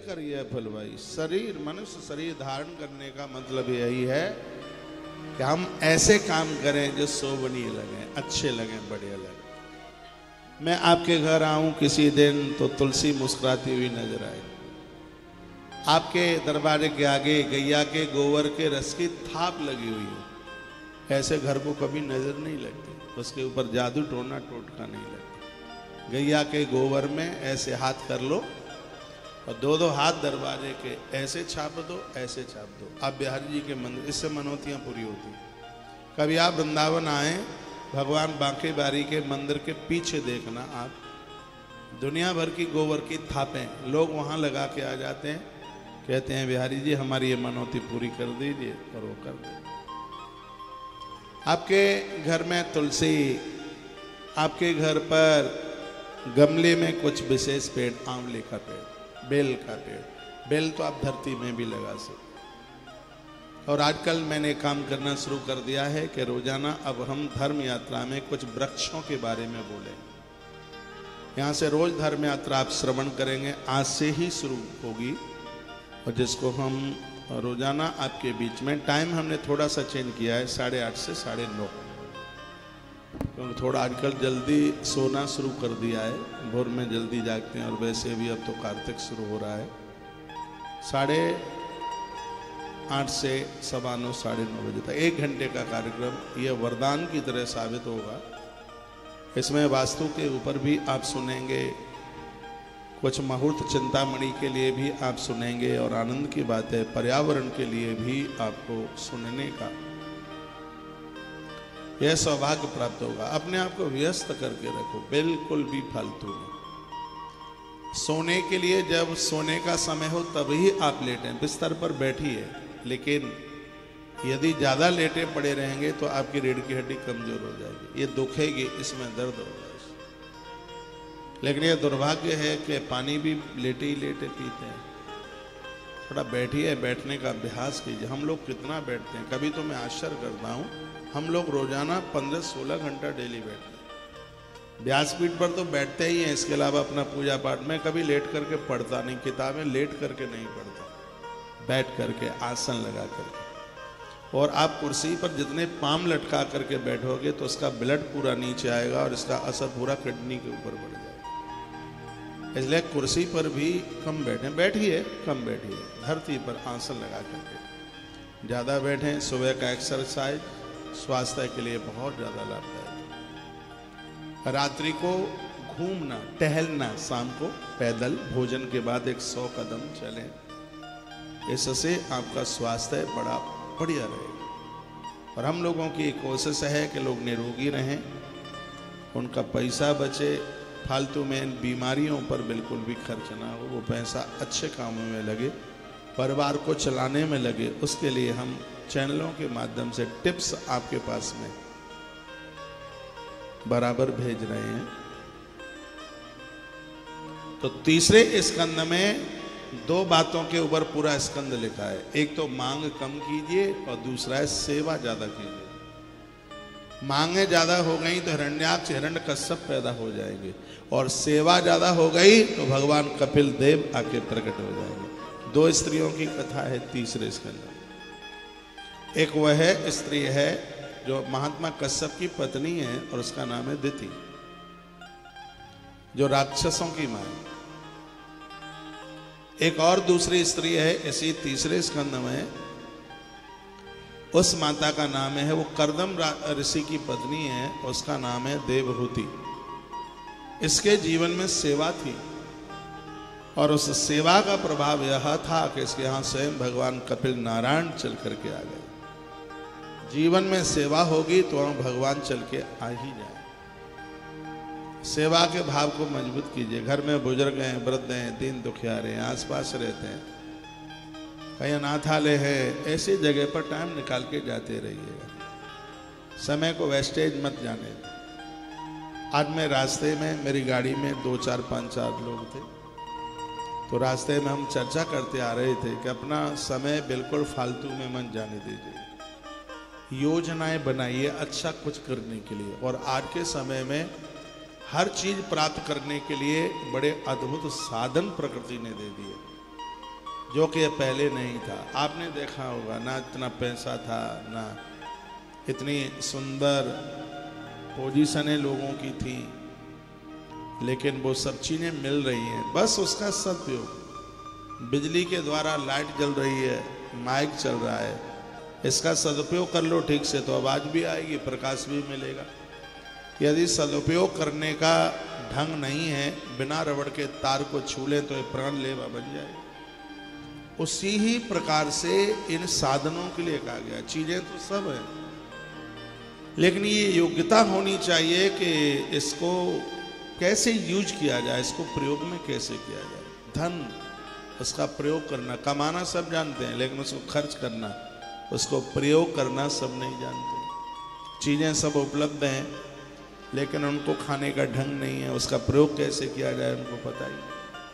कर यह फल भाई। शरीर, मनुष्य शरीर धारण करने का मतलब यही है कि हम ऐसे काम करें जो शोभनीय लगे, अच्छे लगे, बढ़िया लगे। मैं आपके घर आऊं किसी दिन तो तुलसी मुस्कुराती हुई नजर आए, आपके दरबारे के आगे गैया के गोबर के रस की थाप लगी हुई हो, ऐसे घर को कभी नजर नहीं लगती, उसके ऊपर जादू टोना टोटका नहीं लगता। गैया के गोबर में ऐसे हाथ कर लो और दो दो हाथ दरबारे के ऐसे छाप दो, ऐसे छाप दो। आप बिहारी जी के मंदिर, इससे मनोतियाँ पूरी होती। कभी आप वृंदावन आए, भगवान बांके बारी के मंदिर के पीछे देखना आप, दुनिया भर की गोबर की थापें लोग वहाँ लगा के आ जाते हैं, कहते हैं बिहारी जी हमारी ये मनोती पूरी कर दीजिए, और वो कर दे। आपके घर में तुलसी, आपके घर पर गमले में कुछ विशेष पेड़, आंवले का पेड़, बेल का पेड़, बेल तो आप धरती में भी लगा सकते। और आजकल मैंने काम करना शुरू कर दिया है कि रोजाना अब हम धर्म यात्रा में कुछ वृक्षों के बारे में बोलें। यहाँ से रोज धर्म यात्रा आप श्रवण करेंगे, आज से ही शुरू होगी, और जिसको हम रोजाना आपके बीच में, टाइम हमने थोड़ा सा चेंज किया है, 8:30 से 9:30, क्योंकि थोड़ा आजकल जल्दी सोना शुरू कर दिया है, भोर में जल्दी जागते हैं, और वैसे भी अब तो कार्तिक शुरू हो रहा है। 8:30 से 9:15, 9:30 बजे तक 1 घंटे का कार्यक्रम, यह वरदान की तरह साबित होगा। इसमें वास्तु के ऊपर भी आप सुनेंगे, कुछ मुहूर्त चिंतामणि के लिए भी आप सुनेंगे, और आनंद की बात है पर्यावरण के लिए भी आपको सुनने का यह सौभाग्य प्राप्त होगा। अपने आप को व्यस्त करके रखो, बिल्कुल भी फालतू नहीं। सोने के लिए जब सोने का समय हो तभी आप लेटें, बिस्तर पर बैठिए, लेकिन यदि ज़्यादा लेटे पड़े रहेंगे तो आपकी रीढ़ की हड्डी कमजोर हो जाएगी, ये दुखेगी, इसमें दर्द होगा। लेकिन यह दुर्भाग्य है कि पानी भी लेटे ही लेटे पीते हैं। थोड़ा बैठिए, बैठने का अभ्यास कीजिए। हम लोग कितना बैठते हैं, कभी तो मैं आश्चर्य करता हूँ, हम लोग रोजाना 15-16 घंटा डेली बैठते हैं। व्यासपीठ पर तो बैठते ही हैं, इसके अलावा अपना पूजा पाठ में कभी लेट करके पढ़ता नहीं, किताबें लेट करके नहीं पढ़ता, बैठ करके आसन लगा करके। और आप कुर्सी पर जितने पाम लटका करके बैठोगे तो उसका ब्लड पूरा नीचे आएगा और इसका असर पूरा किडनी के ऊपर बढ़ जाएगा। इसलिए कुर्सी पर भी कम बैठें, बैठिए कम बैठिए, धरती पर आसन लगा करके ज़्यादा बैठें। सुबह का एक्सरसाइज स्वास्थ्य के लिए बहुत ज़्यादा लाभदायक। रात्रि को घूमना, टहलना, शाम को पैदल भोजन के बाद 100 कदम चलें, इससे आपका स्वास्थ्य बड़ा बढ़िया रहेगा। और हम लोगों की कोशिश है कि लोग निरोगी रहें, उनका पैसा बचे, फालतू में बीमारियों पर बिल्कुल भी खर्च ना हो, वो पैसा अच्छे कामों में लगे, परिवार को चलाने में लगे। उसके लिए हम चैनलों के माध्यम से टिप्स आपके पास में बराबर भेज रहे हैं। तो तीसरे स्कंद में 2 बातों के ऊपर पूरा स्कंद लिखा है, एक तो मांग कम कीजिए और दूसरा है सेवा ज्यादा कीजिए। मांगे ज्यादा हो गई तो हिरण्याक्ष हिरण्यकश्यप पैदा हो जाएंगे, और सेवा ज्यादा हो गई तो भगवान कपिल देव आके प्रकट हो जाएंगे। 2 स्त्रियों की कथा है तीसरे स्कंद में। एक वह स्त्री है जो महात्मा कश्यप की पत्नी है, और उसका नाम है दिति, जो राक्षसों की मां है। एक और दूसरी स्त्री है इसी तीसरे स्कंद में, उस माता का नाम है, वो कर्दम ऋषि की पत्नी है, उसका नाम है देवहूति। इसके जीवन में सेवा थी, और उस सेवा का प्रभाव यह था कि इसके यहाँ स्वयं भगवान कपिल नारायण चल करके आ गए। जीवन में सेवा होगी तो वहाँ भगवान चल के आ ही जाए। सेवा के भाव को मजबूत कीजिए। घर में बुजुर्ग हैं, वृद्ध हैं, दीन दुखियारे हैं, आसपास रहते हैं, कहीं अनाथालय है, ऐसी जगह पर टाइम निकाल के जाते रहिएगा। समय को वेस्टेज मत जाने दें। आज मैं रास्ते में, मेरी गाड़ी में 2, 4, 5, 4 लोग थे, तो रास्ते में हम चर्चा करते आ रहे थे कि अपना समय बिल्कुल फालतू में मत जाने दीजिए, योजनाएं बनाइए अच्छा कुछ करने के लिए। और आज के समय में हर चीज प्राप्त करने के लिए बड़े अद्भुत साधन प्रकृति ने दे दिए। जो कि पहले नहीं था। आपने देखा होगा ना, इतना पैसा था ना इतनी सुंदर पोजीशनें लोगों की थी, लेकिन वो सब चीजें मिल रही हैं, बस उसका सदुपयोग। बिजली के द्वारा लाइट जल रही है, माइक चल रहा है, इसका सदुपयोग कर लो ठीक से तो आवाज भी आएगी, प्रकाश भी मिलेगा। यदि सदुपयोग करने का ढंग नहीं है, बिना रबड़ के तार को छू ले तो ये प्राण लेवा बन जाए। उसी ही प्रकार से इन साधनों के लिए कहा गया, चीजें तो सब है, लेकिन ये योग्यता होनी चाहिए कि इसको कैसे यूज किया जाए, इसको प्रयोग में कैसे किया जाए। धन, उसका प्रयोग करना, कमाना सब जानते हैं, लेकिन उसको खर्च करना, उसको प्रयोग करना सब नहीं जानते। चीजें सब उपलब्ध हैं, लेकिन उनको खाने का ढंग नहीं है, उसका प्रयोग कैसे किया जाए उनको पता ही नहीं।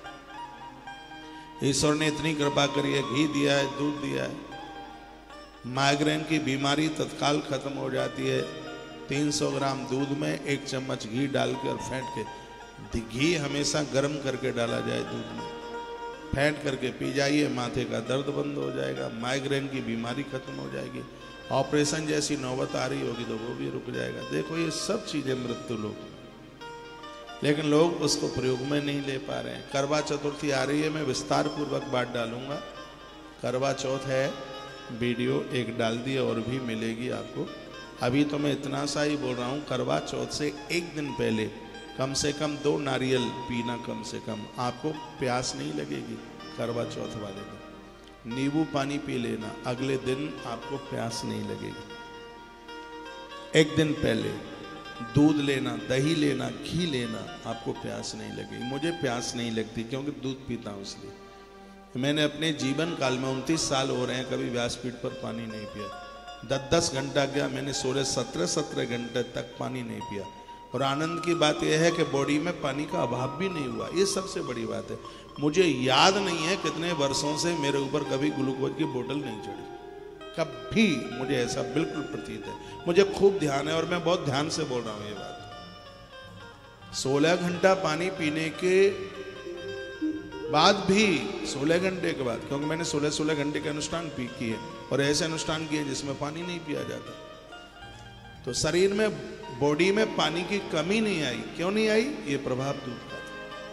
ईश्वर ने इतनी कृपा करी है, घी दिया है, दूध दिया है, माइग्रेन की बीमारी तत्काल खत्म हो जाती है। 300 ग्राम दूध में 1 चम्मच घी डाल के और फेंट के, घी हमेशा गर्म करके डाला जाए दूध में, फेंट करके पी जाइए, माथे का दर्द बंद हो जाएगा, माइग्रेन की बीमारी खत्म हो जाएगी, ऑपरेशन जैसी नौबत आ रही होगी तो वो भी रुक जाएगा। देखो ये सब चीजें मृत्यु लोग, लेकिन लोग उसको प्रयोग में नहीं ले पा रहे हैं। करवा चतुर्थी आ रही है, मैं विस्तार पूर्वक बात डालूंगा। करवा चौथ है, वीडियो एक डाल दी और भी मिलेगी आपको। अभी तो मैं इतना सा ही बोल रहा हूँ, करवा चौथ से एक दिन पहले कम से कम 2 नारियल पीना, कम से कम, आपको प्यास नहीं लगेगी। करवा चौथ वाले दिन नींबू पानी पी लेना, अगले दिन आपको प्यास नहीं लगेगी। एक दिन पहले दूध लेना, दही लेना, घी लेना, आपको प्यास नहीं लगेगी। मुझे प्यास नहीं लगती क्योंकि दूध पीता हूँ, इसलिए मैंने अपने जीवन काल में 29 साल हो रहे हैं, कभी व्यासपीठ पर पानी नहीं पिया। 10-10 घंटा गया, मैंने 16-17 घंटे तक पानी नहीं पिया। और आनंद की बात यह है कि बॉडी में पानी का अभाव भी नहीं हुआ, ये सबसे बड़ी बात है। मुझे याद नहीं है कितने वर्षों से मेरे ऊपर कभी ग्लूकोज की बोतल नहीं चढ़ी, कभी मुझे ऐसा बिल्कुल प्रतीत है। मुझे खूब ध्यान है और मैं बहुत ध्यान से बोल रहा हूं ये बात। 16 घंटा पानी पीने के बाद भी, 16 घंटे के बाद, क्योंकि मैंने 16 घंटे के अनुष्ठान किए और ऐसे अनुष्ठान किए जिसमें पानी नहीं पिया जाता, तो शरीर में, बॉडी में पानी की कमी नहीं आई। क्यों नहीं आई? ये प्रभाव दूध का था।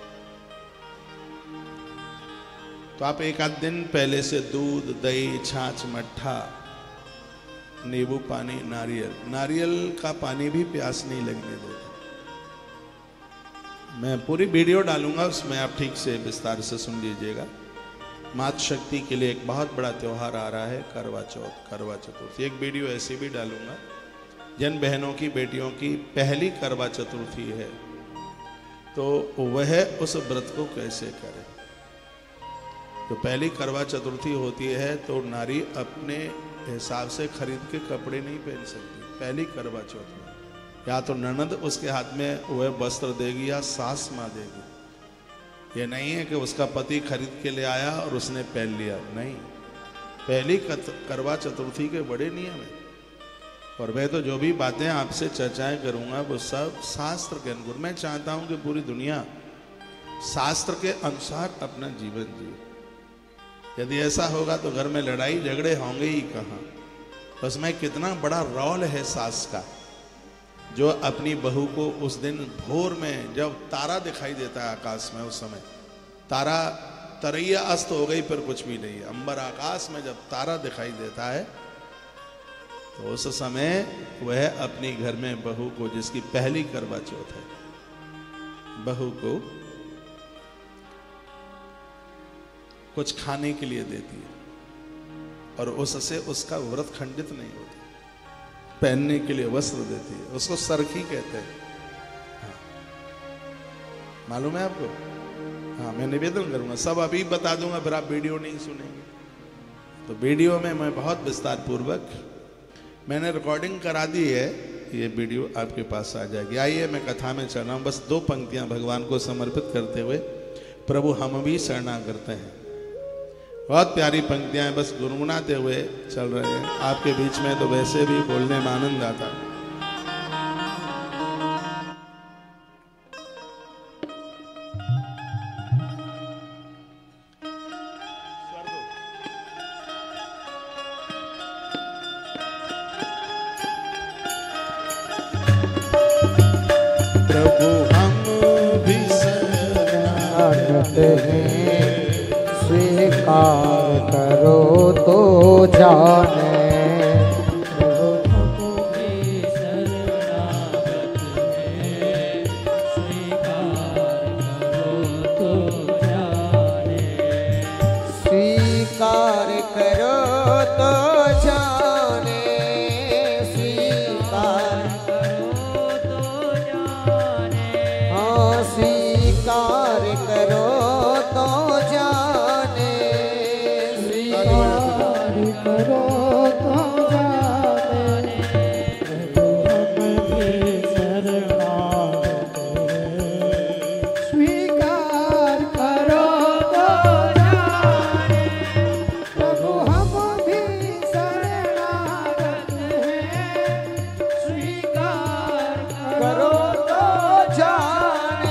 तो आप एक आध दिन पहले से दूध, दही, छाछ, मट्ठा, नींबू पानी, नारियल का पानी भी प्यास नहीं लगने देता। मैं पूरी वीडियो डालूंगा, उसमें आप ठीक से विस्तार से सुन लीजिएगा। मातृ शक्ति के लिए एक बहुत बड़ा त्योहार आ रहा है, करवा चौथ, करवा चतुर्थी। एक वीडियो ऐसी भी डालूंगा, जिन बहनों की, बेटियों की पहली करवा चतुर्थी है, तो वह उस व्रत को कैसे करे। तो पहली करवा चतुर्थी होती है तो नारी अपने हिसाब से खरीद के कपड़े नहीं पहन सकती। पहली करवा चौथ में या तो ननद उसके हाथ में वह वस्त्र देगी या सास माँ देगी। ये नहीं है कि उसका पति खरीद के ले आया और उसने पहन लिया, नहीं। पहली करवा चतुर्थी के बड़े नियम है। और मैं तो जो भी बातें आपसे चर्चाएं करूंगा वो सब शास्त्र के अनुकूल। मैं चाहता हूं कि पूरी दुनिया शास्त्र के अनुसार अपना जीवन जिए। यदि ऐसा होगा तो घर में लड़ाई झगड़े होंगे ही कहाँ। उसमें कितना बड़ा रोल है सास का, जो अपनी बहू को उस दिन भोर में जब तारा दिखाई देता है आकाश में, उस समय तारा, तरैया अस्त हो गई पर कुछ भी नहीं है, अंबर आकाश में जब तारा दिखाई देता है तो उस समय वह अपनी घर में बहू को, जिसकी पहली करवा चौथ है, बहू को कुछ खाने के लिए देती है और उससे उसका व्रत खंडित नहीं होता। पहनने के लिए वस्त्र देती है, उसको सरखी कहते हैं। हाँ। मालूम है आपको? हाँ, मैं निवेदन करूंगा, सब अभी बता दूंगा, फिर आप वीडियो नहीं सुनेंगे। तो वीडियो में मैं बहुत विस्तार पूर्वक मैंने रिकॉर्डिंग करा दी है, ये वीडियो आपके पास आ जाएगी। आइए मैं कथा में चल रहा हूँ, बस 2 पंक्तियां भगवान को समर्पित करते हुए, प्रभु हम भी शरणा करते हैं। बहुत प्यारी पंक्तियां बस गुनगुनाते हुए चल रहे हैं। आपके बीच में तो वैसे भी बोलने में आनंद आता है। प्रभु हम भी शरणागत हैं, स्वीकार करो तो जाने। स्वीकार करो तो जाने, स्वीकार करो तो जाने, हाँ स्वीकार करो तो जाने, स्वीकार करो तो जाने। प्रभु हम भी शरणागत हैं, स्वीकार करो तो जाने। प्रभु हम भी शरणागत हैं, स्वीकार करो तो जाने।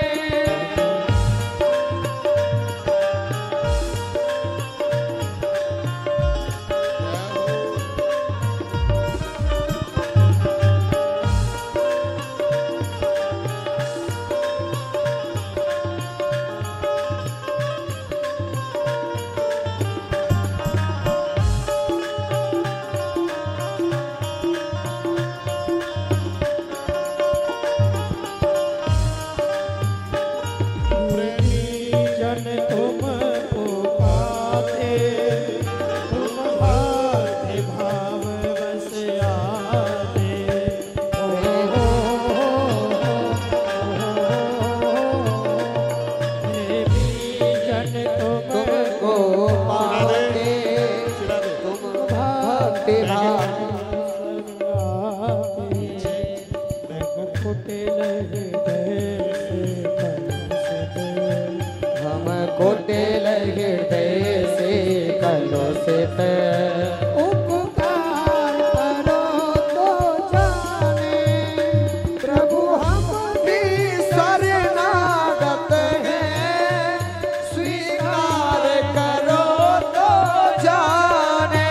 कोटिल हृदय से कलुषित उपकार करो तो जाने। प्रभु हम भी शरणागत हैं, स्वीकार करो तो जाने।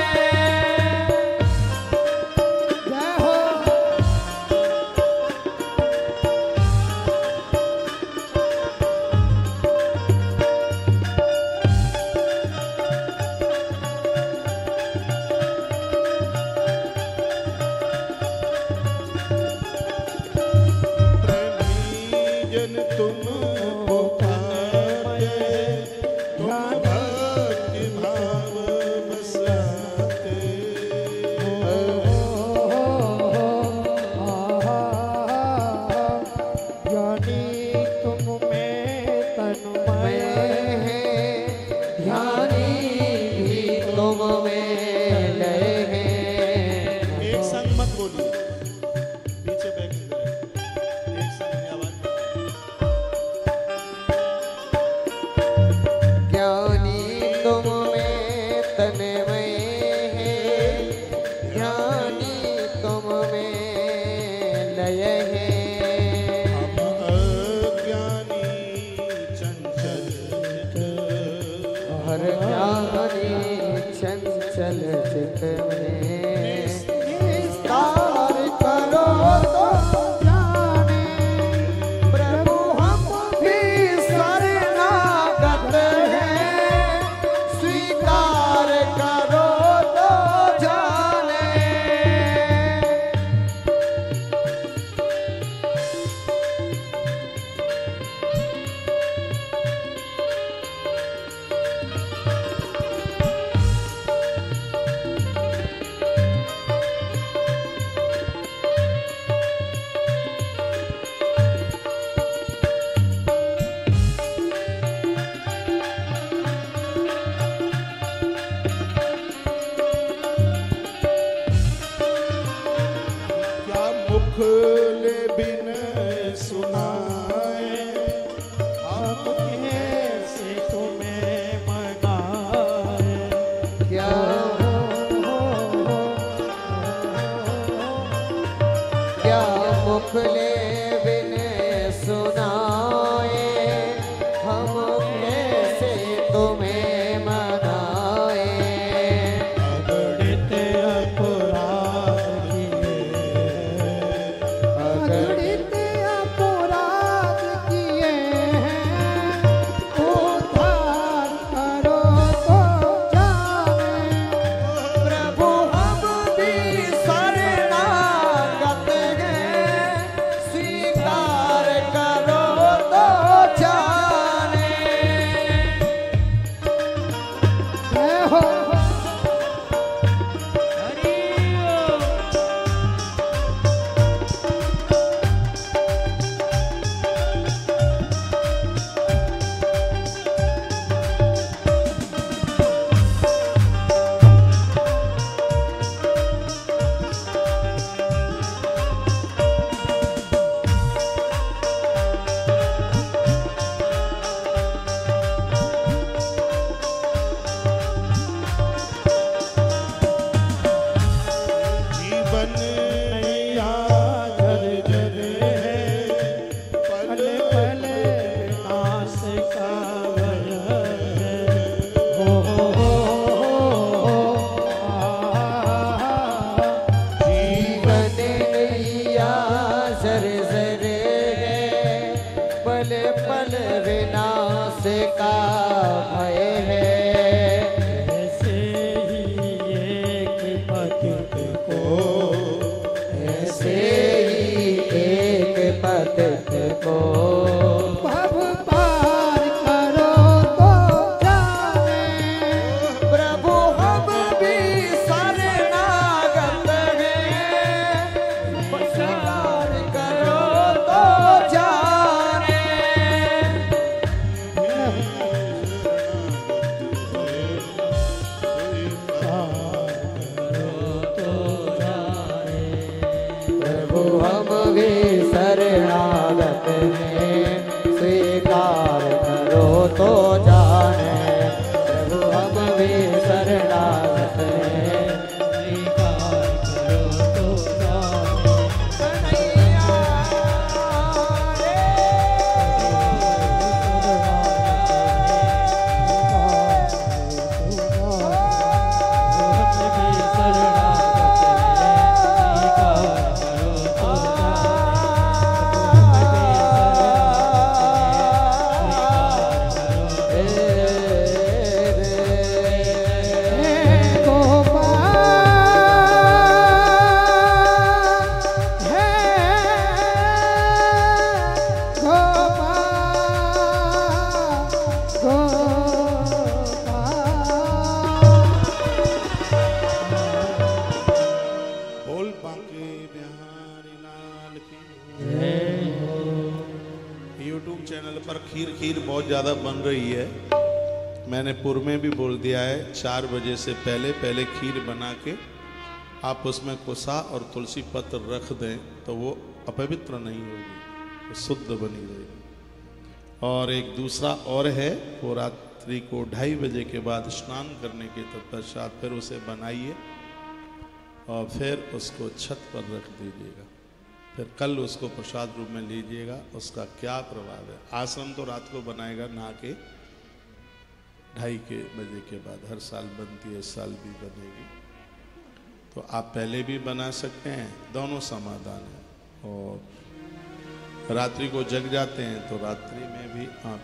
जय हो। तुम पुकारते, तुम भक्ति भाव बसाते। ज्ञानी तुम में तन्मय है, ध्यानी भी तुम में लय है। एक संग मत बोलिए, पीछे बैठ एक संग में आवाज। ज्ञानी तुम में तन्मय है, ध्यानी तुम में लय है। हम अज्ञानी चंचल हर ज्ञानी चंचल चित में, विस्तार करो तो जाने। प्रभु हम भी शरणागत हैं, स्वीकार करो तो जाने। को भव पार करो तो जाने प्रभु हम भी शरणागत हैं पार करो तो जाने प्रभु हम भी शरणागत हैं स्वीकार करो तो जाने प्रभु हम भी शरणागत हैं स्वीकार करो तो जाने कन्हैया बोल बांके बिहारी लाल की। यूट्यूब चैनल पर खीर बहुत ज़्यादा बन रही है। मैंने पूर्व में भी बोल दिया है 4 बजे से पहले खीर बना के आप उसमें कुसा और तुलसी पत्र रख दें तो वो अपवित्र नहीं होगी, वो शुद्ध बनी रहेगी। और एक दूसरा और है, वो रात्रि को 2:30 बजे के बाद स्नान करने के तत्पश्चात फिर उसे बनाइए और फिर उसको छत पर रख दीजिएगा। फिर कल उसको प्रसाद रूप में लीजिएगा। उसका क्या प्रभाव है। आश्रम तो रात को बनाएगा नहा के 2:30 बजे के बाद। हर साल बनती है, इस साल भी बनेगी। तो आप पहले भी बना सकते हैं, दोनों समाधान है। और रात्रि को जग जाते हैं तो रात्रि में भी आप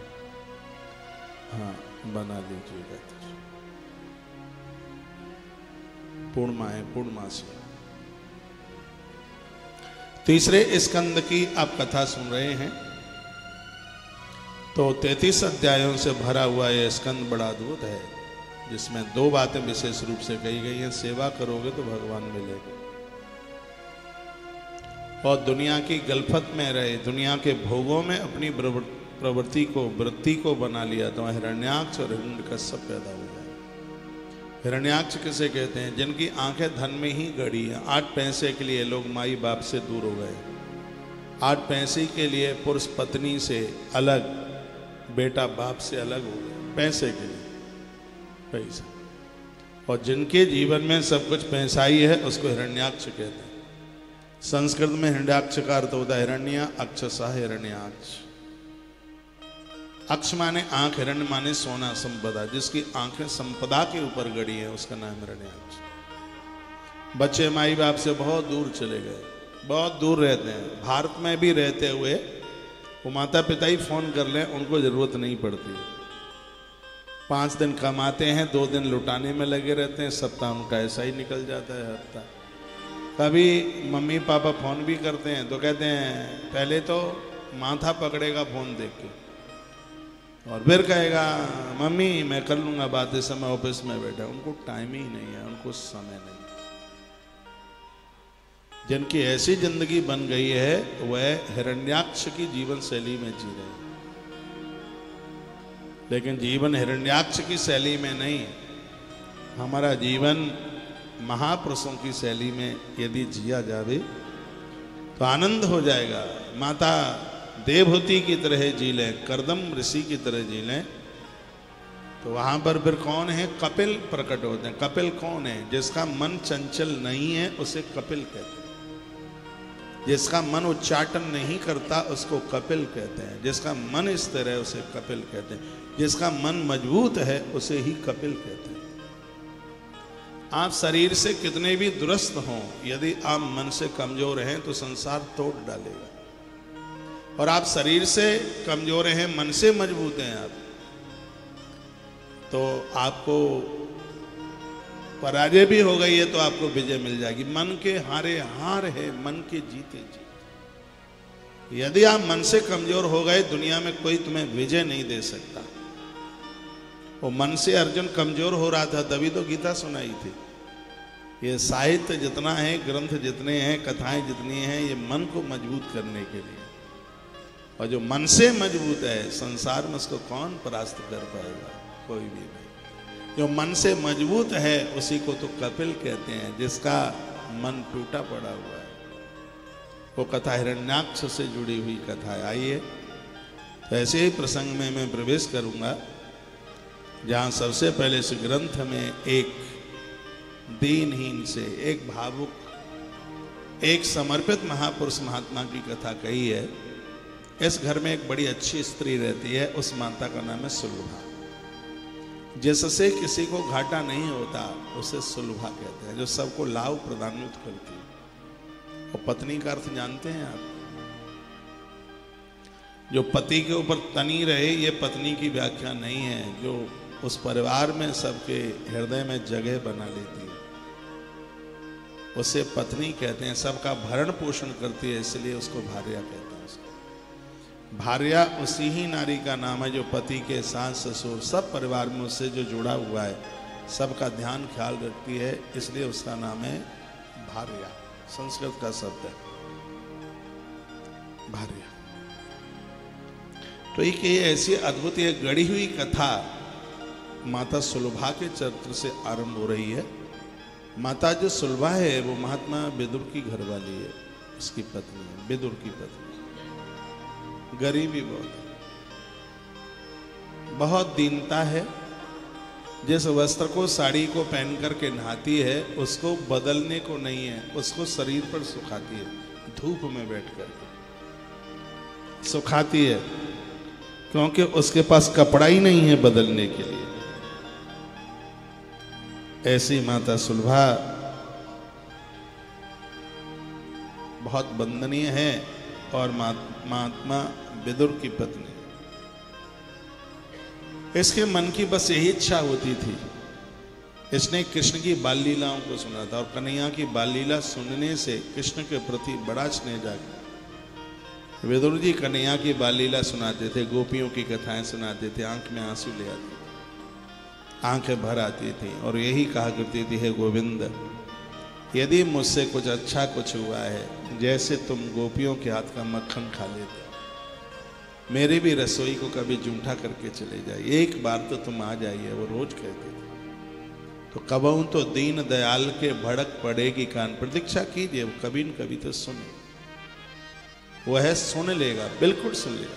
बना लीजिएगा। पूर्णिमा है, पूर्णमासी। तीसरे स्कंद की आप कथा सुन रहे हैं। तो 33 अध्यायों से भरा हुआ यह स्कंद बड़ा अद्भुत है, जिसमें 2 बातें विशेष रूप से कही गई हैं। सेवा करोगे तो भगवान मिलेंगे, और दुनिया की गलफत में रहे, दुनिया के भोगों में अपनी वृत्ति को बना लिया तो हिरण्याक्ष और हिरण्यकश्यप पैदा हो जाए। हिरण्याक्ष किसे कहते हैं? जिनकी आंखें धन में ही गड़ी हैं। 8 पैसे के लिए लोग माई बाप से दूर हो गए। 8 पैसे के लिए पुरुष पत्नी से अलग, बेटा बाप से अलग हो गए, पैसे के लिए, पैसा। और जिनके जीवन में सब कुछ पैसा ही है उसको हिरण्याक्ष कहते हैं। संस्कृत में हिरण्याक्ष का अर्थ होता है हिरण्य अक्षसा हिरण्याक्ष। अक्ष माने आंख, हिरण्य माने सोना, संपदा। जिसकी आंखें संपदा के ऊपर गड़ी है उसका नाम हिरण्याक्ष। बच्चे माई बाप से बहुत दूर चले गए, बहुत दूर रहते हैं। भारत में भी रहते हुए वो माता पिता ही फोन कर लें उनको जरूरत नहीं पड़ती। 5 दिन कमाते हैं, 2 दिन लुटाने में लगे रहते हैं। सप्ताह उनका ऐसा ही निकल जाता है, हफ्ता। कभी मम्मी पापा फोन भी करते हैं तो कहते हैं पहले तो माथा पकड़ेगा फोन देख के, और फिर कहेगा मम्मी मैं कर लूंगा बात, इस समय ऑफिस में बैठा। उनको टाइम ही नहीं है, उनको समय नहीं। जिनकी ऐसी जिंदगी बन गई है वह हिरण्याक्ष की जीवन शैली में जी रहे हैं। लेकिन जीवन हिरण्याक्ष की शैली में नहीं, हमारा जीवन महापुरुषों की शैली में यदि जिया जावे तो आनंद हो जाएगा। माता देवहूति की तरह जी लें, कर्दम ऋषि की तरह जी लें, तो वहां पर फिर कौन है? कपिल प्रकट होते हैं। कपिल कौन है? जिसका मन चंचल नहीं है उसे कपिल कहते हैं। जिसका मन उच्चाटन नहीं करता उसको कपिल कहते हैं। जिसका मन स्थिर है उसे कपिल कहते हैं। जिसका मन मजबूत है उसे ही कपिल कहते हैं। आप शरीर से कितने भी दुरुस्त हों, यदि आप मन से कमजोर हैं तो संसार तोड़ डालेगा। और आप शरीर से कमजोर हैं, मन से मजबूत हैं आप, तो आपको पराजय भी हो गई है तो आपको विजय मिल जाएगी। मन के हारे हार है, मन के जीते जीत। यदि आप मन से कमजोर हो गए, दुनिया में कोई तुम्हें विजय नहीं दे सकता। वो मन से अर्जुन कमजोर हो रहा था, तभी तो गीता सुनाई थी। ये साहित्य जितना है, ग्रंथ जितने हैं, कथाएं जितनी हैं, ये मन को मजबूत करने के लिए। और जो मन से मजबूत है, संसार में उसको कौन परास्त कर पाएगा? कोई भी नहीं। जो मन से मजबूत है उसी को तो कपिल कहते हैं, जिसका मन टूटा पड़ा हुआ है। वो कथा हिरण्याक्ष से जुड़ी हुई कथा है। आइए, तो ऐसे ही प्रसंग में मैं प्रवेश करूंगा, जहां सबसे पहले इस ग्रंथ में एक दीनहीन से, एक भावुक, एक समर्पित महापुरुष महात्मा की कथा कही है। इस घर में एक बड़ी अच्छी स्त्री रहती है, उस माता का नाम है सुलभा। जिससे किसी को घाटा नहीं होता उसे सुलभा कहते हैं, जो सबको लाभ प्रदानित करती है। और पत्नी का अर्थ जानते हैं आप? जो पति के ऊपर तनी रहे, ये पत्नी की व्याख्या नहीं है। जो उस परिवार में सबके हृदय में जगह बना लेती है, उसे पत्नी कहते हैं। सबका भरण पोषण करती है, इसलिए उसको भार्या कहते हैं। भार्या उसी ही नारी का नाम है जो पति के सास ससुर सब परिवार में उससे जो जुड़ा हुआ है, सबका ध्यान ख्याल रखती है, इसलिए उसका नाम है भार्या। संस्कृत का शब्द है भार्या। तो एक ये ऐसी अद्भुत, ये गढ़ी हुई कथा माता सुलभा के चरित्र से आरंभ हो रही है। माता जो सुलभा है वो महात्मा विदुर की घरवाली है, उसकी पत्नी है, विदुर की पत्नी। गरीबी बहुत है, बहुत दीनता है। जिस वस्त्र को, साड़ी को पहन करके नहाती है, उसको बदलने को नहीं है, उसको शरीर पर सुखाती है, धूप में बैठ करके सुखाती है, क्योंकि उसके पास कपड़ा ही नहीं है बदलने के लिए। ऐसी माता सुलभा बहुत वंदनीय है और महात्मा विदुर की पत्नी। इसके मन की बस यही इच्छा होती थी। इसने कृष्ण की बाल लीलाओं को सुना था, और कन्हैया की बाल लीला सुनने से कृष्ण के प्रति बड़ा स्नेह जागा। विदुर जी कन्हैया की बाल लीला सुनाते थे, गोपियों की कथाएं सुनाते थे, आंख में आंसू ले आते, आंखें भर आती थी, और यही कहा करती थी, हे गोविंद, यदि मुझसे कुछ अच्छा कुछ हुआ है, जैसे तुम गोपियों के हाथ का मक्खन खा लेते, मेरी भी रसोई को कभी जूठा करके चले जाए, एक बार तो तुम आ जाइए। वो रोज कहते थे। तो कबहू तो दीन दयाल के भड़क पड़ेगी कान, प्रतीक्षा कीजिए, वो कभी न कभी तो सुने। वो है सुन लेगा, बिल्कुल सुन लेगा।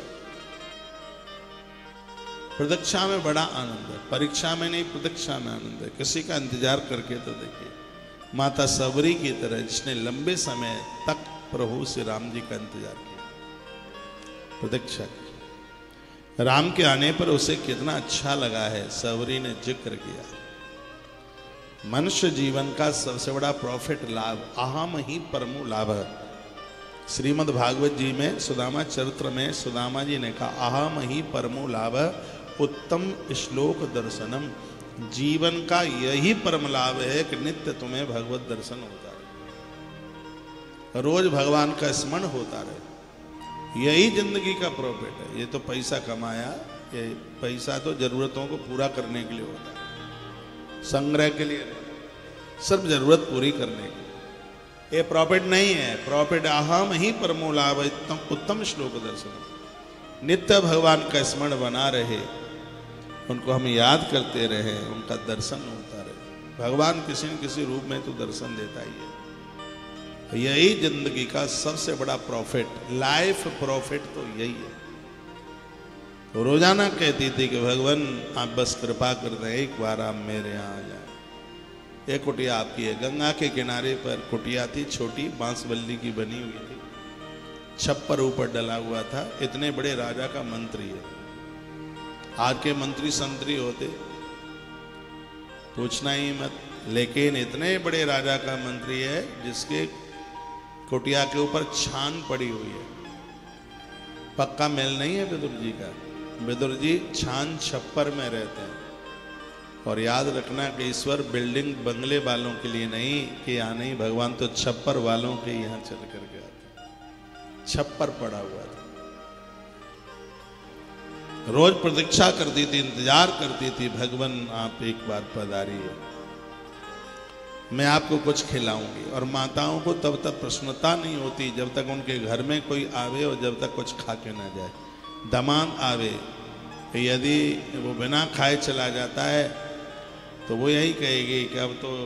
प्रतीक्षा में बड़ा आनंद है, परीक्षा में नहीं, प्रतीक्षा में आनंद है। किसी का इंतजार करके तो देखिए, माता सबरी की तरह, जिसने लंबे समय तक प्रभु श्री राम जी का इंतजार किया, प्रतीक्षा की। राम के आने पर उसे कितना अच्छा लगा है, सबरी ने जिक्र किया। मनुष्य जीवन का सबसे बड़ा प्रॉफिट लाभ, अहम ही परमो लाभ। श्रीमद् भागवत जी में सुदामा चरित्र में सुदामा जी ने कहा, अहम ही परमो लाभ उत्तम श्लोक दर्शनम। जीवन का यही परम लाभ है कि नित्य तुम्हें भगवत दर्शन होता रहे, रोज भगवान का स्मरण होता रहे। यही जिंदगी का प्रॉफिट है। ये तो पैसा कमाया, ये पैसा तो जरूरतों को पूरा करने के लिए होता है, संग्रह के लिए, सिर्फ जरूरत पूरी करने के लिए। ये प्रॉफिट नहीं है। प्रॉफिट अहम ही परमो लाभ उत्तम श्लोक दर्शन। नित्य भगवान का स्मरण बना रहे, उनको हम याद करते रहे, उनका दर्शन होता रहे। भगवान किसी न किसी रूप में तो दर्शन देता ही है। यही जिंदगी का सबसे बड़ा प्रॉफिट, लाइफ प्रॉफिट तो यही है। तो रोजाना कहती थी कि भगवान आप बस कृपा कर दें, एक बार आप मेरे यहाँ आ जाए। एक कुटिया आपकी है, गंगा के किनारे पर कुटिया थी, छोटी बांसबल्ली की बनी हुई थी, छप्पर ऊपर डला हुआ था। इतने बड़े राजा का मंत्री है। आज के मंत्री संतरी होते पूछना ही मत, लेकिन इतने बड़े राजा का मंत्री है जिसके कुटिया के ऊपर छान पड़ी हुई है। पक्का मेल नहीं है विदुर जी का। विदुर जी छान छप्पर में रहते हैं। और याद रखना कि ईश्वर बिल्डिंग बंगले वालों के लिए नहीं कि यहाँ नहीं, भगवान तो छप्पर वालों के यहाँ चल करके आते हैं। छप्पर पड़ा हुआ था। रोज प्रतीक्षा करती थी, इंतजार करती थी, भगवान आप एक बार पधारिए, मैं आपको कुछ खिलाऊंगी। और माताओं को तब तक प्रसन्नता नहीं होती जब तक उनके घर में कोई आवे और जब तक कुछ खा के ना जाए। दामाद आवे, यदि वो बिना खाए चला जाता है तो वो यही कहेगी कि अब तो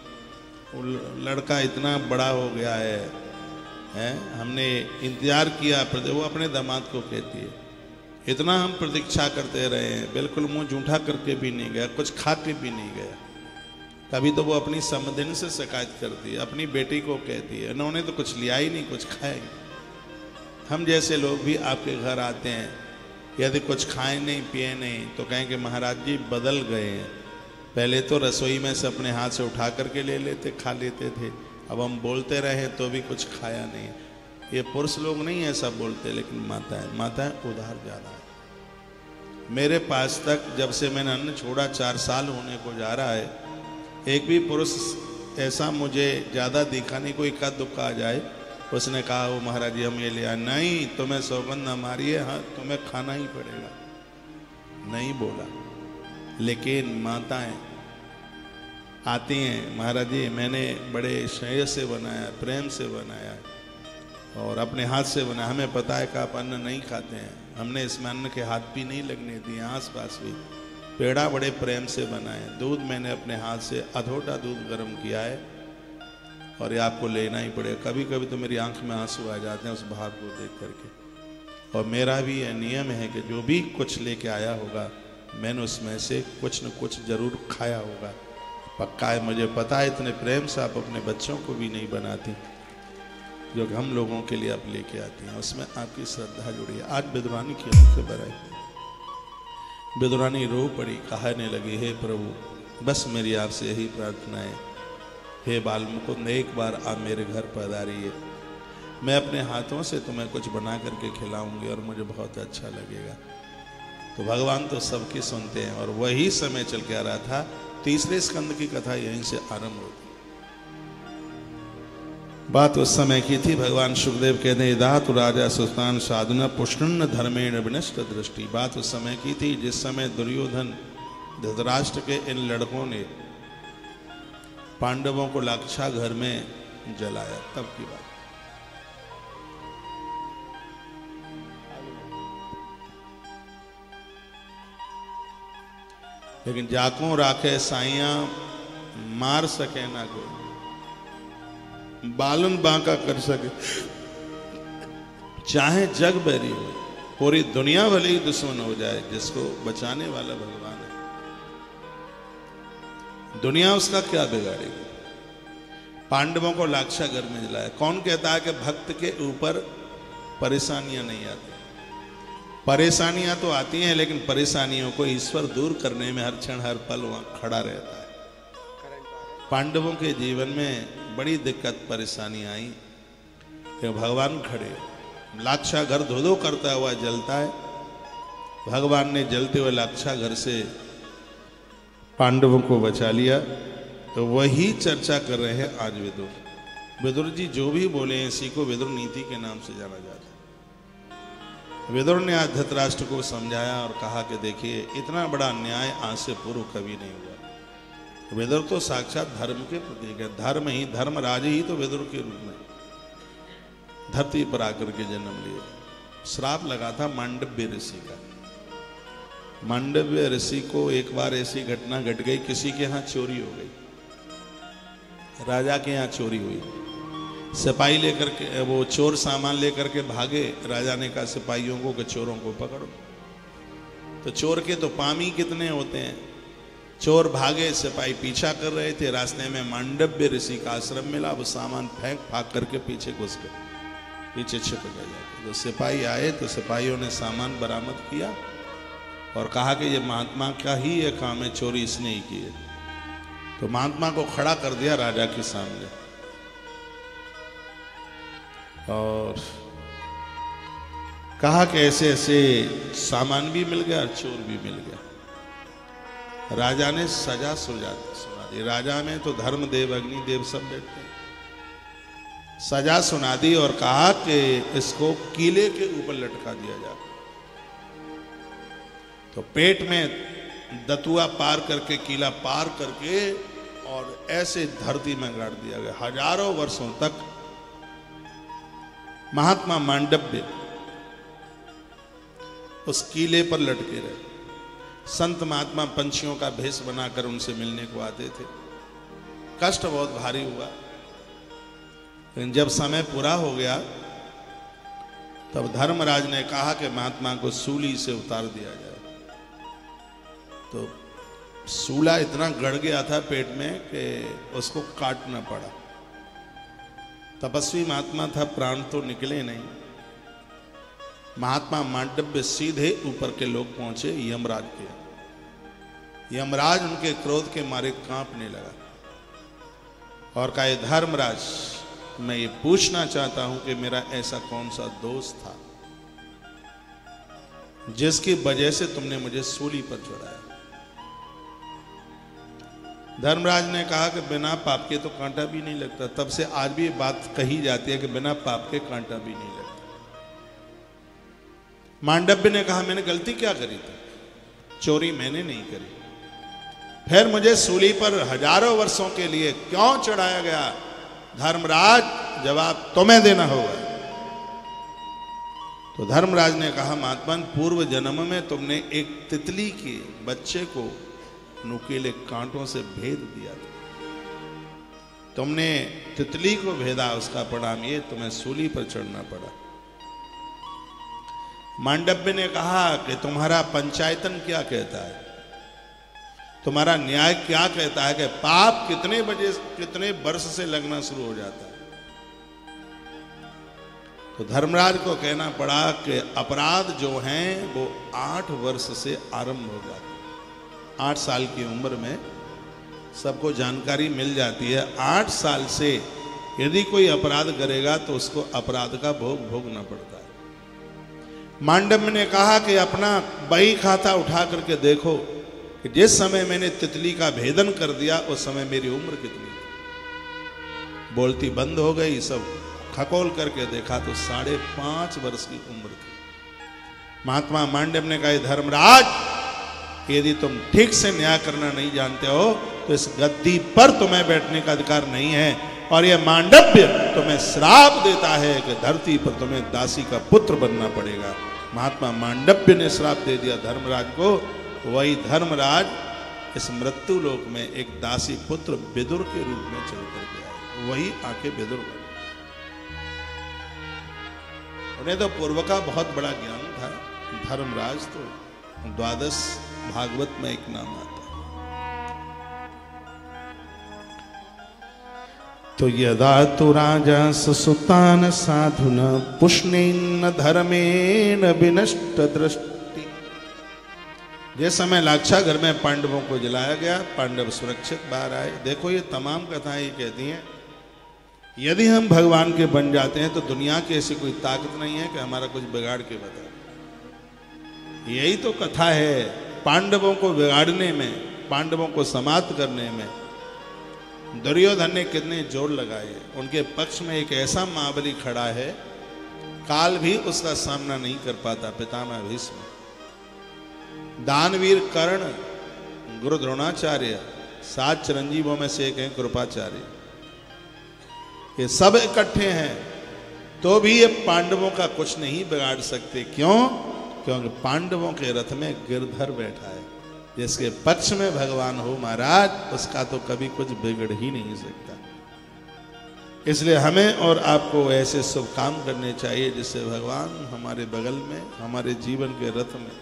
लड़का इतना बड़ा हो गया है, हमने इंतजार किया। वो अपने दामाद को कहती है, इतना हम प्रतीक्षा करते रहे हैं, बिल्कुल मुंह जूठा करके भी नहीं गया, कुछ खा के भी नहीं गया। कभी तो वो अपनी समधिन से शिकायत करती है, अपनी बेटी को कहती है, इन्होंने तो कुछ लिया ही नहीं, कुछ खाया ही नहीं। हम जैसे लोग भी आपके घर आते हैं, यदि कुछ खाए नहीं पिए नहीं तो कहें कि महाराज जी बदल गए हैं, पहले तो रसोई में से अपने हाथ से उठा करके ले लेते, खा लेते थे, अब हम बोलते रहे तो भी कुछ खाया नहीं। ये पुरुष लोग नहीं ऐसा बोलते, लेकिन माताएं उधार ज़्यादा है। मेरे पास तक जब से मैंने अन्न छोड़ा 4 साल होने को जा रहा है, एक भी पुरुष ऐसा मुझे ज़्यादा दिखा नहीं, कोई इक्का दुक्का आ जाए उसने कहा वो महाराज जी हम ये लिया नहीं, तुम्हें सौगंध हमारी है, हाँ तुम्हें खाना ही पड़ेगा, नहीं बोला। लेकिन माताएं आती हैं, महाराज जी मैंने बड़े श्रेय से बनाया, प्रेम से बनाया और अपने हाथ से बनाया, हमें पता है कि आप अन्न नहीं खाते हैं, हमने इसमें अन्न के हाथ भी नहीं लगने दिए, आस पास भी। पेड़ा बड़े प्रेम से बनाए, दूध मैंने अपने हाथ से अधोटा दूध गर्म किया है और ये आपको लेना ही पड़ेगा। कभी कभी तो मेरी आंख में आंसू आ जाते हैं उस भाव को देख करके। और मेरा भी यह नियम है कि जो भी कुछ लेके आया होगा मैंने उसमें से कुछ न कुछ जरूर खाया होगा, पक्का है। मुझे पता है इतने प्रेम से आप अपने बच्चों को भी नहीं बनाती जो कि हम लोगों के लिए आप लेके आती हैं, उसमें आपकी श्रद्धा जुड़ी है। आज बिदुरानी की आंखें भर आई, बिदुरानी रो पड़ी, कहने लगी, हे प्रभु बस मेरी आपसे यही प्रार्थना है, हे बाल मुकुंद एक बार आप मेरे घर पधारिए, मैं अपने हाथों से तुम्हें कुछ बना करके खिलाऊंगी और मुझे बहुत अच्छा लगेगा। तो भगवान तो सबकी सुनते हैं और वही समय चल के आ रहा था। तीसरे स्कंद की कथा यहीं से आरंभ होती। बात उस समय की थी, भगवान सुखदेव कहते हैं दातु राजा सुल्तान साधना पुष्ण धर्मेण विनष्ट दृष्टि। बात उस समय की थी जिस समय दुर्योधन धृतराष्ट्र के इन लड़कों ने पांडवों को लाक्षा घर में जलाया, तब की बात। लेकिन जाको राखे साइया मार सके ना कोई, बालन बांका कर सके, चाहे जग बैरी हो, पूरी दुनिया भले ही दुश्मन हो जाए, जिसको बचाने वाला भगवान है, दुनिया उसका क्या बिगाड़ेगी। पांडवों को लाक्षा घर में जलाया। कौन कहता है कि भक्त के ऊपर परेशानियां नहीं आती? परेशानियां तो आती हैं, लेकिन परेशानियों को ईश्वर दूर करने में हर क्षण हर पल वहां खड़ा रहता है। पांडवों के जीवन में बड़ी दिक्कत परेशानी आई कि भगवान खड़े, लाक्षा घर धो धो करता हुआ जलता है, भगवान ने जलते हुए लाक्षा घर से पांडवों को बचा लिया। तो वही चर्चा कर रहे हैं आज विदुर। विदुर जी जो भी बोले हैं इसी को विदुर नीति के नाम से जाना जाता है। विदुर ने आज धृतराष्ट्र को समझाया और कहा कि देखिए इतना बड़ा अन्याय आज से पूर्व कभी नहीं हुआ। विदुर तो साक्षात धर्म के प्रतीक है, धर्म ही धर्मराज ही तो विदुर के रूप में धरती पर आकर के जन्म लिए। श्राप लगा था मांडव्य ऋषि का। मांडव्य ऋषि को एक बार ऐसी घटना घट गई, किसी के यहाँ चोरी हो गई, राजा के यहाँ चोरी हुई। सिपाही लेकर के वो चोर सामान लेकर के भागे। राजा ने कहा सिपाहियों को कि चोरों को पकड़ो। तो चोर के तो पामी कितने होते हैं। चोर भागे, सिपाही पीछा कर रहे थे। रास्ते में मांडव्य ऋषि का आश्रम मिला, वो सामान फेंक फाक करके पीछे घुस गए, पीछे छिप गए जाके। तो सिपाही आए तो सिपाहियों ने सामान बरामद किया और कहा कि ये महात्मा का ही ये काम है, चोरी इसने ही की है। तो महात्मा को खड़ा कर दिया राजा के सामने और कहा कि ऐसे ऐसे सामान भी मिल गया और चोर भी मिल गया। राजा ने सजा सुना दी। राजा में तो धर्मदेव अग्निदेव सब बैठते हैं। सजा सुना दी और कहा कि इसको कीले के ऊपर लटका दिया जाए। तो पेट में दतुआ पार करके, कीला पार करके और ऐसे धरती में गाड़ दिया गया। हजारों वर्षों तक महात्मा मांडव्य उस कीले पर लटके रहे। संत महात्मा पंछियों का भेष बनाकर उनसे मिलने को आते थे। कष्ट बहुत भारी हुआ, लेकिन जब समय पूरा हो गया तब धर्मराज ने कहा कि महात्मा को सूली से उतार दिया जाए। तो सूला इतना गड़ गया था पेट में कि उसको काटना पड़ा। तपस्वी महात्मा था, प्राण तो निकले नहीं। महात्मा मांडव्य सीधे ऊपर के लोग पहुंचे यमराज के। यमराज उनके क्रोध के मारे कांपने लगा और कहा, धर्मराज, मैं ये पूछना चाहता हूं कि मेरा ऐसा कौन सा दोष था जिसकी वजह से तुमने मुझे सूली पर चढ़ाया। धर्मराज ने कहा कि बिना पाप के तो कांटा भी नहीं लगता। तब से आज भी ये बात कही जाती है कि बिना पाप के कांटा भी नहीं लगता। मांडव्य ने कहा, मैंने गलती क्या करी थी? चोरी मैंने नहीं करी, फिर मुझे सूली पर हजारों वर्षों के लिए क्यों चढ़ाया गया? धर्मराज, जवाब तुम्हें देना होगा। तो धर्मराज ने कहा, महात्मा, पूर्व जन्म में तुमने एक तितली के बच्चे को नुकीले कांटों से भेद दिया था। तुमने तितली को भेदा, उसका परिणाम ये तुम्हें सूली पर चढ़ना पड़ा। मांडव्य ने कहा कि तुम्हारा पंचायतन क्या कहता है, तुम्हारा न्याय क्या कहता है कि पाप कितने वर्ष से लगना शुरू हो जाता है? तो धर्मराज को कहना पड़ा कि अपराध जो हैं वो 8 वर्ष से आरंभ हो जाते हैं। 8 साल की उम्र में सबको जानकारी मिल जाती है। 8 साल से यदि कोई अपराध करेगा तो उसको अपराध का भोग भोगना पड़ता है। मांडव्य ने कहा कि अपना बही खाता उठा करके देखो कि जिस समय मैंने तितली का भेदन कर दिया उस समय मेरी उम्र कितनी थी। बोलती बंद हो गई। सब खकोल करके देखा तो 5.5 वर्ष की उम्र थी। महात्मा मांडव्य ने कहा, धर्मराज, यदि तुम ठीक से न्याय करना नहीं जानते हो तो इस गद्दी पर तुम्हें बैठने का अधिकार नहीं है। और यह मांडव्य तुम्हें श्राप देता है कि धरती पर तुम्हें दासी का पुत्र बनना पड़ेगा। महात्मा मांडव्य ने श्राप दे दिया धर्मराज को। वही धर्मराज इस मृत्यु लोक में एक दासी पुत्र विदुर के रूप में चल कर गया। वही आके विदुर बने। उन्हें तो पूर्व का बहुत बड़ा ज्ञान था। धर्मराज तो 12 भागवत में एक नाम आता है। तो यदा तु राजा सुतान साधुन पुष्णेन धर्मेण विनष्ट दृष्टि। जिस समय लाक्षा घर में पांडवों को जलाया गया, पांडव सुरक्षित बाहर आए। देखो ये तमाम कथाएं ये कहती हैं, यदि हम भगवान के बन जाते हैं तो दुनिया की ऐसी कोई ताकत नहीं है कि हमारा कुछ बिगाड़ के बताए। यही तो कथा है। पांडवों को बिगाड़ने में, पांडवों को समाप्त करने में दुर्योधन ने कितने जोर लगाए। उनके पक्ष में एक ऐसा महाबली खड़ा है, काल भी उसका सामना नहीं कर पाता। पितामह भीष्म, दानवीर कर्ण, गुरु द्रोणाचार्य, 7 चिरंजीवों में से एक हैं कृपाचार्य, ये सब इकट्ठे हैं तो भी ये पांडवों का कुछ नहीं बिगाड़ सकते। क्यों? क्योंकि पांडवों के रथ में गिरधर बैठा है। जिसके पक्ष में भगवान हो महाराज, उसका तो कभी कुछ बिगड़ ही नहीं सकता। इसलिए हमें और आपको ऐसे शुभ काम करने चाहिए जिससे भगवान हमारे बगल में, हमारे जीवन के रथ में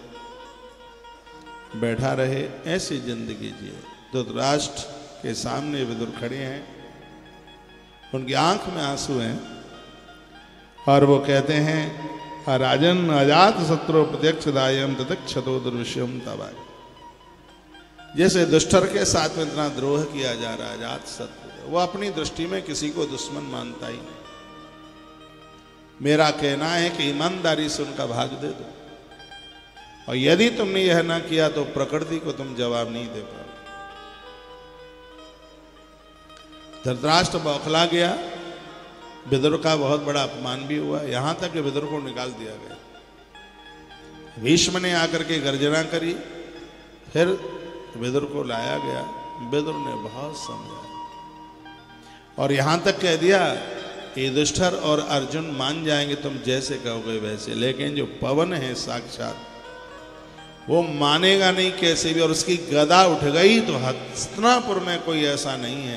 बैठा रहे। ऐसी जिंदगी जिए। धृतराष्ट्र के सामने विदुर खड़े हैं, उनकी आंख में आंसू हैं और वो कहते हैं, राजन अजात शत्रु प्रत्यक्ष दायम ततक्षतो दुर्विषयम तवाय। जैसे दुष्टर के साथ में इतना द्रोह किया जा रहा है, अजात शत्रु, वो अपनी दृष्टि में किसी को दुश्मन मानता ही नहीं। मेरा कहना है कि ईमानदारी से उनका भाग दे दो, और यदि तुमने यह ना किया तो प्रकृति को तुम जवाब नहीं दे पाओ। धृतराष्ट्र बौखला गया विदुर का बहुत बड़ा अपमान भी हुआ, यहां तक कि विदुर को निकाल दिया गया। भीष्म ने आकर के गर्जना करी, फिर विदुर को लाया गया। विदुर ने बहुत समझाया और यहां तक कह दिया युधिष्ठिर और अर्जुन मान जाएंगे तुम जैसे कहोगे वैसे, लेकिन जो पवन है साक्षात वो मानेगा नहीं कैसे भी, और उसकी गदा उठ गई तो हस्तिनापुर में कोई ऐसा नहीं है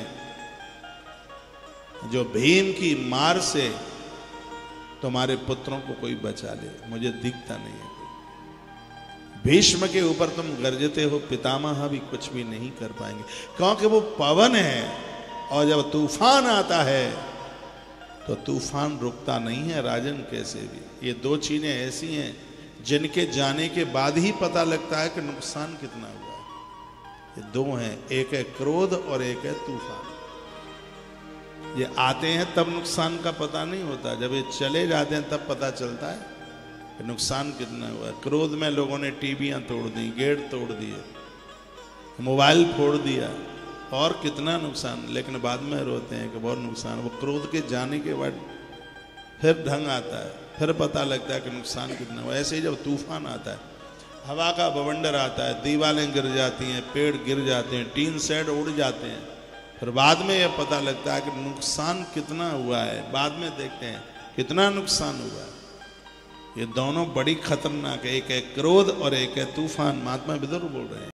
जो भीम की मार से तुम्हारे पुत्रों को कोई बचा ले, मुझे दिखता नहीं है कोई। भीष्म के ऊपर तुम गरजते हो, पितामह भी कुछ भी नहीं कर पाएंगे, क्योंकि वो पवन है और जब तूफान आता है तो तूफान रुकता नहीं है राजन कैसे भी। ये दो चीजें ऐसी हैं जिनके जाने के बाद ही पता लगता है कि नुकसान कितना हुआ है। ये दो हैं, एक है क्रोध और एक है तूफान। ये आते हैं तब नुकसान का पता नहीं होता, जब ये चले जाते हैं तब पता चलता है कि नुकसान कितना हुआ है। क्रोध में लोगों ने टीवियां तोड़ दी, गेट तोड़ दिए, मोबाइल फोड़ दिया और कितना नुकसान, लेकिन बाद में रोते हैं कि बहुत नुकसान। वो क्रोध के जाने के बाद फिर ढंग आता है, फिर पता लगता है कि नुकसान कितना हुआ। ऐसे ही जब तूफान आता है, हवा का बवंडर आता है, दीवारें गिर जाती हैं, पेड़ गिर जाते हैं, टीन शेड उड़ जाते हैं, फिर बाद में यह पता लगता है कि नुकसान कितना हुआ है। बाद में देखते हैं कितना नुकसान हुआ है। ये दोनों बड़ी खतरनाक है, एक है क्रोध और एक है तूफान। महात्मा विदुर बोल रहे हैं।